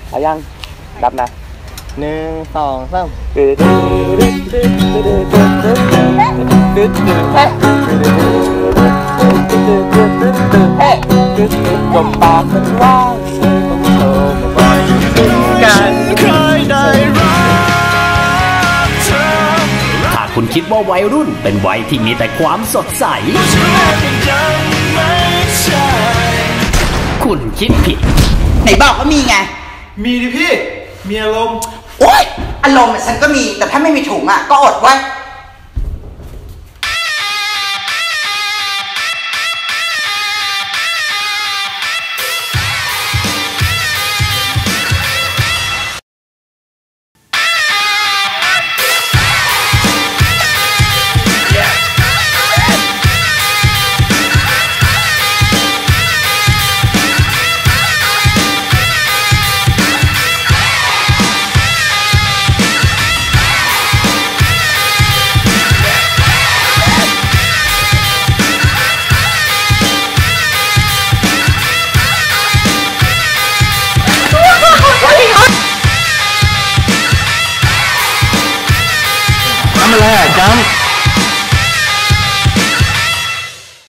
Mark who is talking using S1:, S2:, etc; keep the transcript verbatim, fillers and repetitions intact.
S1: เอายังดับนะหนึ่งสองสามจบปากมันว่างต้องโชว์มาบ่อยกันเคยได้รักเธอ
S2: ถ้าคุณคิดว่าวัยรุ่นเป็นวัยที่มีแต่ความสดใสคุณคิดผิด
S3: ไหนบอกว่ามีไง
S4: มีดิพี่มีอารมณ์
S3: โอ๊ยอารมณ์ฉันก็มีแต่ถ้าไม่มีถุงอ่ะก็อดไว้
S1: ทำอะไรอ่ะจัง